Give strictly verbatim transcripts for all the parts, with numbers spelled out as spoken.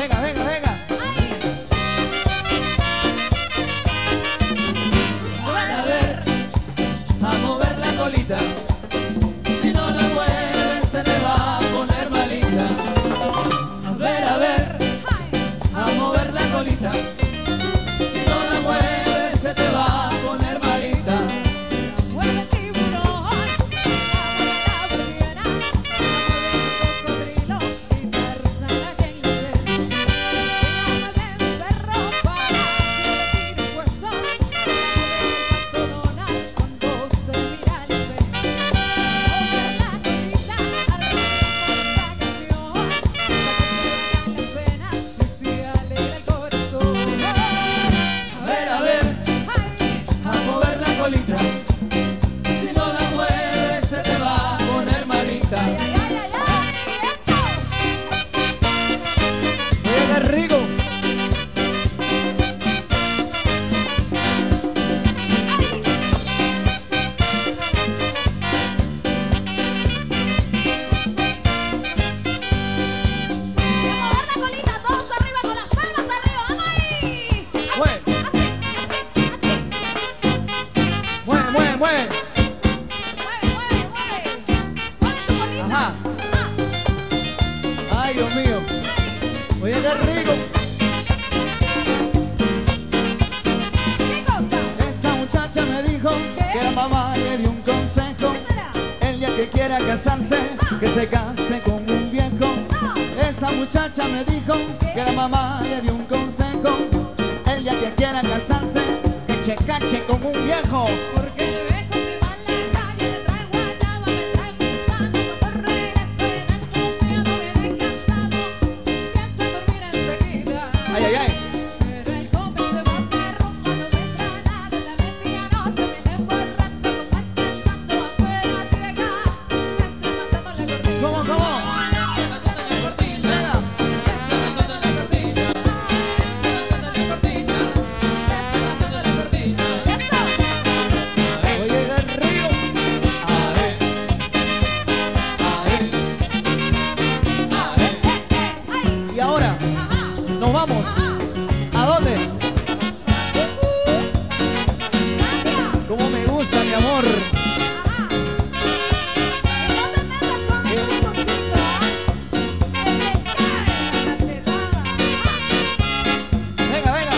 Venga, venga, venga. A ver, a mover la colita. Si no la mueves se te va a poner malita. A ver, a ver, a mover la colita. Si no la mueves se te va a poner malita. Mueve tiburón, la ballena, la cocodrilo y Tarzán a quien le dé. Llama de perro para que le tire hueso. Llama de Donald cuando se mira al espejo. Mover la colita, arriba con la canción. Para que se vean las venas y se alegra el corazón. A ver, a ver, a mover la colita. Si no la mueves se te va a poner malita. Ay, ay, ay, ay, ay, eso. Oye, qué rico. Y a mover la colita, todos arriba con las palmas arriba, vamos ahí. Mueve, Así, así, así. mueve, mueve, mueve. Mueve, mueve, mueve. Mueve tu colita. Ajá. Ah, Ay, Dios mío. Oye, qué rico. ¿qué cosa? Esa muchacha me dijo que la mamá le dio un consejo. Dímela. El día que quiera casarse, que se case con un viejo. Esa muchacha me dijo que la mamá le dio un consejo. El día que quiera casarse, que se cache con un viejo. Porque el viejo se va a la calle, le trae guayaba, me trae manzana. Cuando regrese viene entumido, viene cansado, piensa dormir enseguida. Ay, ay, ay. Pero el joven se va de rumba, no vendrá nada. En la medianoche viene borracho, con ese santo afuera llega, que se mata por la cortina. ¿Cómo, cómo? Oye, qué rico. A ver, a ver, a ver. Y ahora, nos vamos. ¿A dónde? Como me gusta, mi amor. Venga, venga.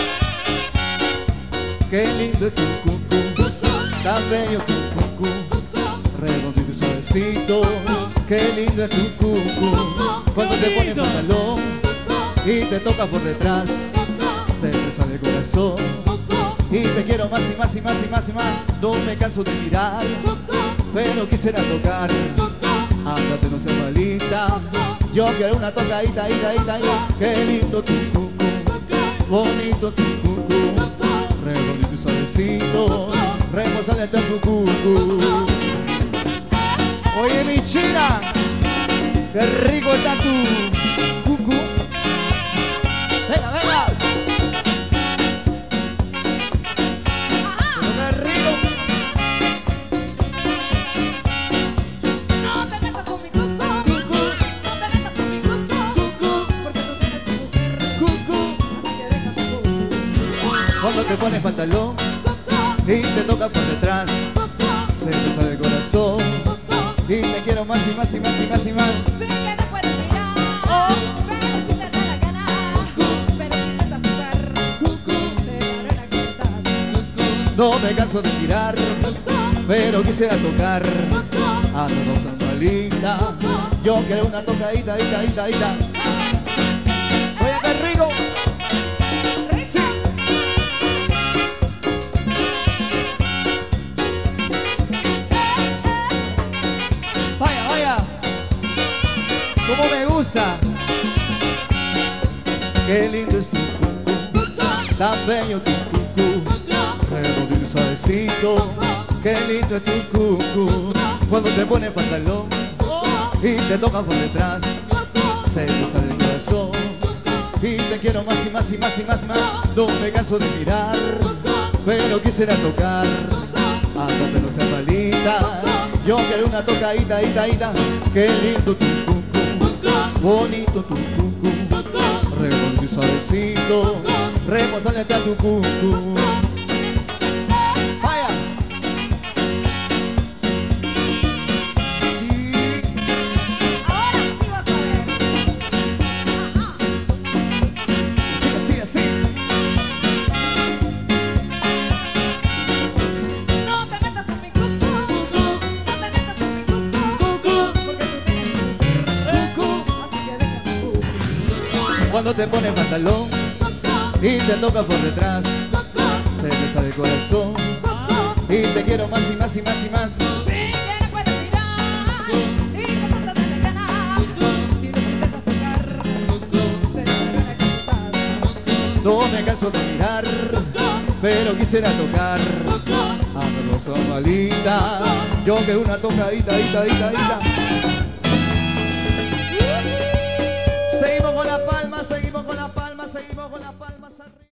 Qué lindo es tu cucú, tan bello tu cucú, redondito y suavecito. Qué lindo es tu cucú, cuando te pones pantalón y te toca por detrás, se me sale el corazón. Y te quiero más y más y más y más y más. No me canso de mirar, pero quisiera tocar. Ándate, no seas malita. Yo quiero una tocadita, ita, ita, ita. Qué lindo tu cucú, bonito tu cucú, redondito y suavecito, reposale hasta tu cucú. Oye, mi china, qué rico está tu cucú. Venga, venga. Pero qué rico. No te metas con mi cucú, Cucú, no te metas con mi cucú, cucú, porque tú tienes tu mujer, cucú. así que deja tu cucú. Cuando te pones pantalón y te toca por detrás, se me sale el corazón. Y te quiero más y más y más y más y más. Sí que te puedes mirar, pero si te da la gana, pero si te vas a jugar, te daré la libertad. No me canso de tirar, pero quisiera tocar a todos Zambalita. Yo quiero una tocadita, ita, ita, ita. Oye, qué rico. Sí. Vaya, vaya. Cómo me gusta. Qué lindo es tu cucú, tan bello tu cucú, redondito y suavecito. Qué lindo es tu cucú, cuando te pones pantalón y te toca por detrás, se me sale el corazón. Y te quiero más y más y más y más y más. No me canso de mirar, pero quisiera tocar. Ándate, no seas malita. Yo quiero una tocadita, ita, ita. Qué lindo tu cucú, bonito tu cucú, redondo suavecito, reposando está tu cucu. Vaya. Sí. Ahora sí vas a ver. Así, así, así. No te metas con mi cucu, no te metas con mi cucu, porque tú tienes cucu, así que déjame cucu. Cuando te pones pantalón y te toca por detrás, se me sale el corazón y te quiero más y más y más y más. Si quieres puedes mirar y que tanto te dé ganas. Si no me dejas tocar, te daré una cachetada. No me canso de mirar, pero quisiera tocar a mi Rosalita. Yo que una tocadita, ita, ita, ita. Seguimos con la palma, seguimos con la palma, seguimos con la palma.